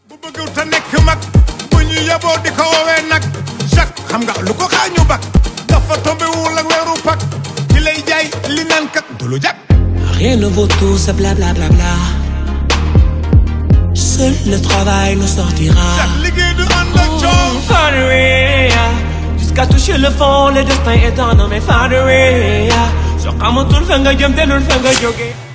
bu bëggul ta nekk mag bu ñu yeboo di ko woowee nag chaque xam nga lu ko xaañu bak dafa tombé wul ak weeru pak ki lay jaay li naan kat du lu jag. Rien ne vaut tout ce blablabla. Seul le travail nous sortira. Chaque liggéey du ànd ak coow. Faderia, jusqu'à toucher le fond, le destin est dans nos mains. Faderia, soo xamatul fa nga jëm te lul fa nga jóge.